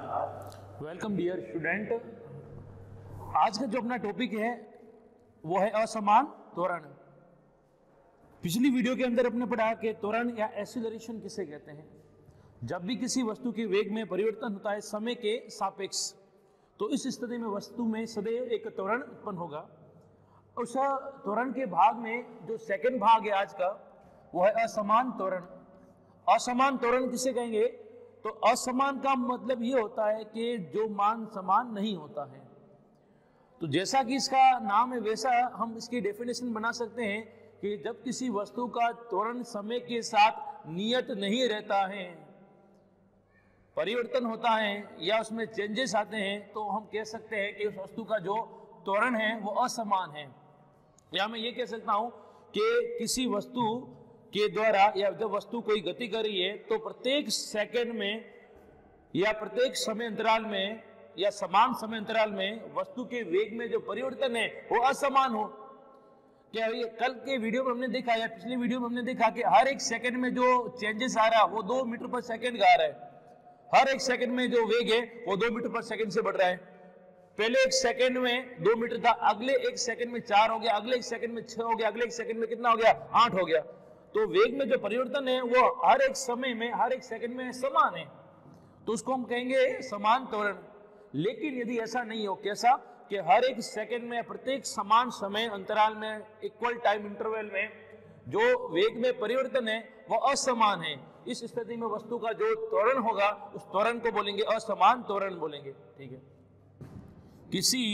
Welcome dear student. आज का जो अपना टॉपिक है वो है असमान त्वरण। पिछली वीडियो के अंदर अपने पढ़ा कि त्वरण या एक्सीलरेशन किसे कहते हैं। जब भी किसी वस्तु के वेग में परिवर्तन होता है समय के सापेक्ष, तो इस स्थिति में वस्तु में सदैव एक त्वरण उत्पन्न होगा। उस त्वरण के भाग में जो सेकंड भाग है आज का, वो है असमान त्वरण। असमान त्वरण किसे कहेंगे? तो असमान का मतलब ये होता है कि जो मान समान नहीं होता है। तो जैसा कि इसका नाम है वैसा हम इसकी डेफिनेशन बना सकते हैं कि जब किसी वस्तु का त्वरण समय के साथ नियत नहीं रहता है, परिवर्तन होता है या उसमें चेंजेस आते हैं, तो हम कह सकते हैं कि उस वस्तु का जो त्वरण है वो असमान है। या मैं ये कह सकता हूं कि किसी वस्तु के द्वारा या जब वस्तु कोई गति कर रही है तो प्रत्येक सेकंड में या प्रत्येक समय अंतराल में या समान समय अंतराल में वस्तु के वेग में जो परिवर्तन है वो असमान हो। क्या ये कल के वीडियो में हमने देखा या पिछली वीडियो में हमने देखा कि हर एक सेकंड में जो चेंजेस आ रहा है वो 2 मीटर पर सेकंड का आ रहा है। हर एक सेकंड में जो वेग है वो 2 मीटर पर सेकंड से बढ़ रहा है। पहले एक सेकंड में 2 मीटर था, अगले एक सेकंड में 4 हो गया, अगले एक सेकंड में 6 हो गया, अगले एक सेकंड में कितना हो गया? 8 हो गया। तो वेग में जो परिवर्तन है वो हर एक समय में हर एक सेकंड में समान है, तो उसको हम कहेंगे समान त्वरण। लेकिन यदि ऐसा नहीं हो, कैसा कि हर एक सेकंड में प्रत्येक समान समय अंतराल में इक्वल टाइम इंटरवल में जो वेग में परिवर्तन है वो असमान है, इस स्थिति में वस्तु का जो त्वरण होगा उस त्वरण को बोलेंगे असमान त्वरण बोलेंगे। ठीक है। किसी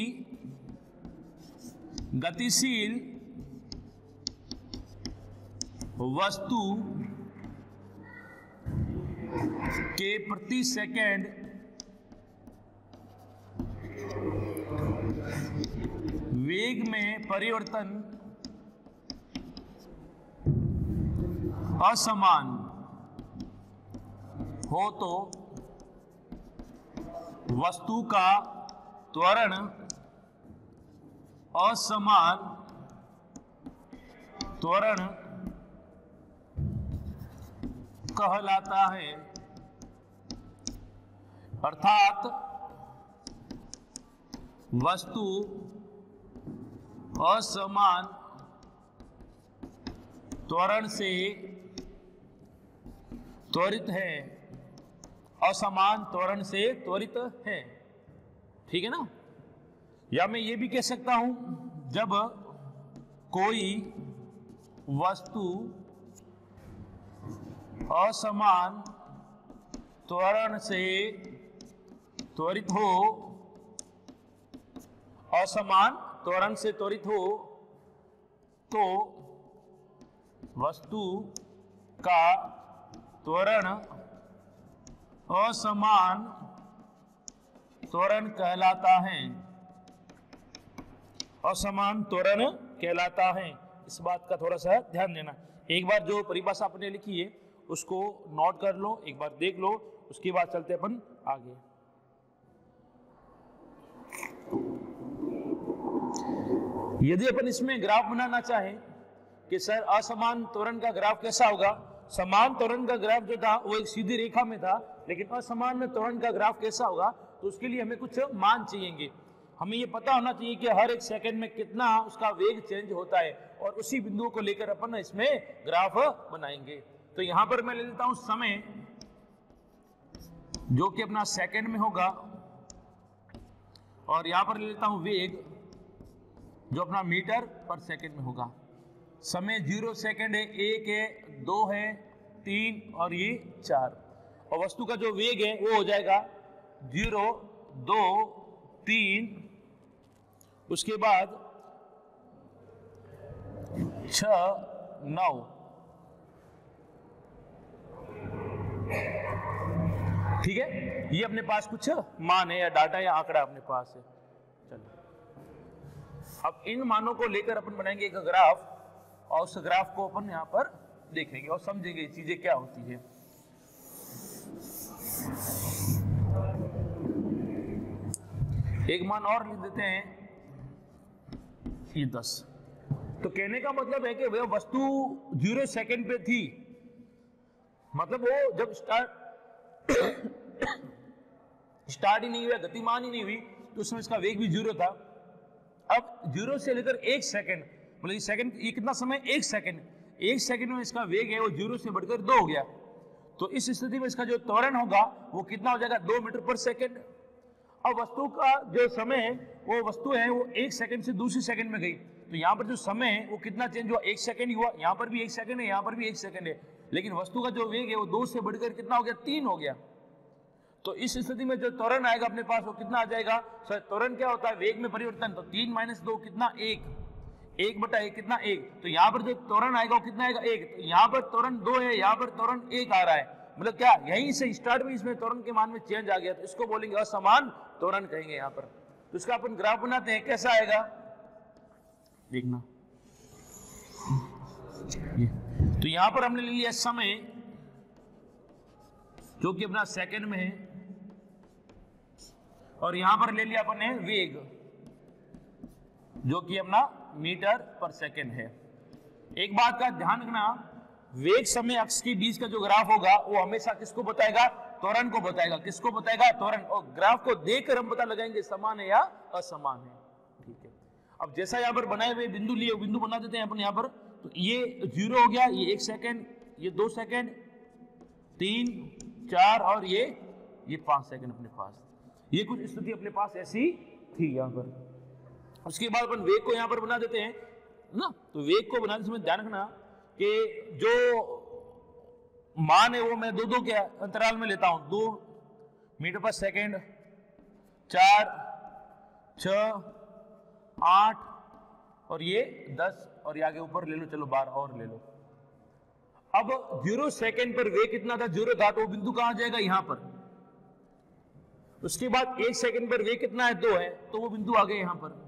गतिशील वस्तु के प्रति सेकंड वेग में परिवर्तन असमान हो तो वस्तु का त्वरण असमान त्वरण कहलाता है। अर्थात वस्तु असमान त्वरण से त्वरित है, असमान त्वरण से त्वरित है। ठीक है ना। या मैं ये भी कह सकता हूं, जब कोई वस्तु असमान त्वरण से त्वरित हो, असमान त्वरण से त्वरित हो तो वस्तु का त्वरण असमान त्वरण कहलाता है। असमान त्वरण कहलाता है। इस बात का थोड़ा सा ध्यान देना। एक बार जो परिभाषा आपने लिखी है उसको नोट कर लो, एक बार देख लो, उसके बाद चलते अपन आगे। यदि अपन इसमें ग्राफ बनाना चाहें कि सर असमान त्वरण का ग्राफ कैसा होगा, समान त्वरण का ग्राफ जो था वो एक सीधी रेखा में था, लेकिन असमान में त्वरण का ग्राफ कैसा होगा, तो उसके लिए हमें कुछ मान चाहिए। हमें ये पता होना चाहिए कि हर एक सेकंड में कितना उसका वेग चेंज होता है और उसी बिंदुओं को लेकर अपन इसमें ग्राफ बनाएंगे। तो यहां पर मैं ले लेता हूं समय, जो कि अपना सेकंड में होगा, और यहां पर ले लेता हूं वेग, जो अपना मीटर पर सेकंड में होगा। समय 0 सेकंड है, 1 है, 2 है, 3 और ये 4। और वस्तु का जो वेग है वो हो जाएगा 0, 2, 3, उसके बाद 6, 9। ठीक है। ये अपने पास कुछ मान है या डाटा या आंकड़ा अपने पास है। चलो अब इन मानों को लेकर अपन बनाएंगे एक ग्राफ, और उस ग्राफ को अपन यहां पर देखेंगे और समझेंगे चीजें क्या होती है। एक मान और लिख देते हैं, ये 10। तो कहने का मतलब है कि वह वस्तु 0 सेकंड पे थी, मतलब वो जब स्टार्ट ही नहीं हुआ, गतिमान ही नहीं हुई, तो उस समय इसका वेग भी 0 था। अब 0 से लेकर 1 सेकंड, मतलब ये सेकंड, ये कितना समय, 1 सेकंड, 1 सेकंड में इसका वेग है वो 0 से बढ़कर 2 हो गया। तो इस स्थिति में इसका जो त्वरण होगा वो कितना हो जाएगा, 2 मीटर पर सेकंड। अब वस्तु का जो समय है, वो वस्तु है वो 1 सेकंड से दूसरी सेकंड में गई, तो यहाँ पर जो समय है वो कितना चेंज हुआ, 1 सेकंड ही हुआ। यहाँ पर भी 1 सेकंड है, यहाँ पर भी 1 सेकंड है, लेकिन वस्तु का जो वेग है वो 2 से बढ़कर कितना हो गया, 3 हो गया। तो इस स्थिति में जो त्वरण आएगा अपने पास वो कितना आ जाएगा, त्वरण क्या होता है, वेग में परिवर्तन, तो 3 - 2 कितना, 1, 1/1 कितना, 1। तो यहाँ पर जो त्वरण आएगा वो कितना आएगा, 1। तो यहाँ पर त्वरण 2 है, यहाँ पर त्वरण 1 आ रहा है, मतलब क्या, यहीं से स्टार्ट में इसमें त्वरण के मान में चेंज आ गया, तो इसको बोलेंगे असमान त्वरण कहेंगे यहाँ पर। तो इसका अपन ग्राफ बनाते हैं, कैसा आएगा देखना। तो यहाँ पर हमने ले लिया समय जो कि अपना सेकंड में है, और यहां पर ले लिया अपन ने वेग जो कि अपना मीटर पर सेकंड है। एक बात का ध्यान रखना, वेग समय अक्ष के बीच का जो ग्राफ होगा वो हमेशा किसको बताएगा, त्वरण को बताएगा। किसको बताएगा, त्वरण। और ग्राफ को देखकर हम पता लगाएंगे समान है या असमान है, ठीक है। अब जैसा यहाँ पर बनाए हुए बिंदु लिए, बिंदु बना देते हैं अपन यहाँ पर। तो ये 0 हो गया, ये 1 सेकंड, ये 2 सेकंड, 3, 4 और ये 5 सेकंड अपने पास। ये कुछ स्थिति अपने पास ऐसी थी यहाँ पर। उसके बाद अपन वेग को यहाँ पर बना देते हैं ना। तो वेग को बनाने समय ध्यान रखना कि जो मान है वो मैं 2-2 के अंतराल में लेता हूं। 2 मीटर पर सेकंड, 4, 6, 8 और ये 10, और ये आगे ऊपर ले लो, चलो 12 और ले लो। अब 0 सेकंड पर वेग कितना था, 0 था, तो वो बिंदु कहां जाएगा, यहां पर। उसके बाद 1 सेकंड पर वेग कितना है, 2 है, तो वो बिंदु आ गए यहां पर,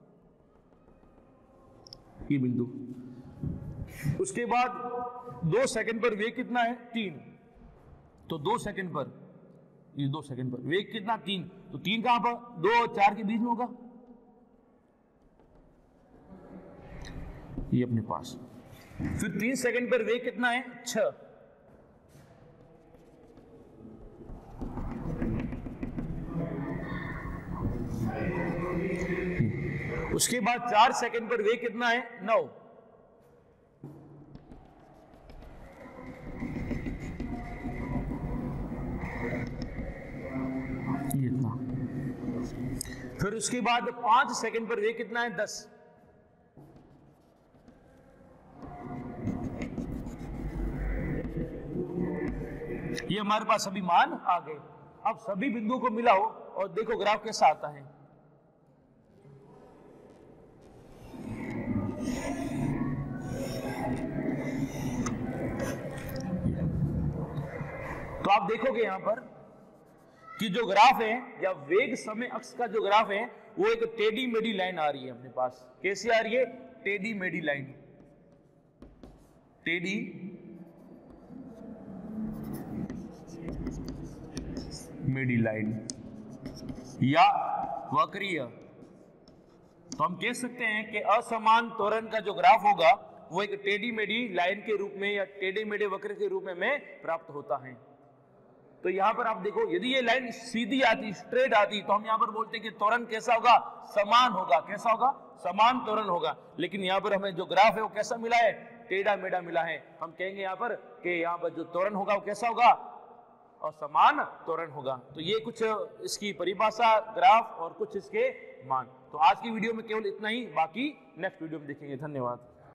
ये बिंदु। उसके बाद 2 सेकंड पर वेग कितना है, 3, तो 2 सेकंड पर, ये 2 सेकंड पर वेग कितना, 3, तो 3 कहां पर, 2 और 4 के बीच में होगा, ये अपने पास। फिर 3 सेकंड पर वेग कितना है, 6, उसके बाद 4 सेकंड पर वेग कितना है, 9, ये इतना। फिर उसके बाद 5 सेकंड पर वेग कितना है, 10, ये हमारे पास सभी मान आ गए। अब सभी बिंदुओं को मिलाओ और देखो ग्राफ कैसा आता है। तो आप देखोगे यहां पर कि जो ग्राफ है या वेग समय अक्ष का जो ग्राफ है वो एक टेढ़ी मेढ़ी लाइन आ रही है अपने पास। कैसी आ रही है, टेढ़ी मेढ़ी लाइन, टेढ़ी मेढ़ी लाइन या वक्रीय। तो हम कह सकते हैं कि असमान त्वरण का जो ग्राफ होगा वो एक टेढ़ी मेढ़ी लाइन के रूप में या टेढ़े मेढ़े वक्र के रूप में प्राप्त होता है। तो यहां पर आप देखो, यदि ये लाइन सीधी आती, स्ट्रेट आती, तो हम यहां पर बोलते हैं कि त्वरण कैसा होगा, समान होगा। कैसा होगा, समान त्वरण होगा। लेकिन यहां पर हमें जो ग्राफ है वो कैसा मिला है, टेढ़ा मेढ़ा मिला है। हम कहेंगे यहां पर कि यहां पर जो त्वरण होगा वो कैसा होगा, और समान त्वरण होगा। तो ये कुछ इसकी परिभाषा ग्राफ और कुछ इसके मान। तो आज की वीडियो में केवल इतना ही, बाकी नेक्स्ट वीडियो में देखेंगे। धन्यवाद।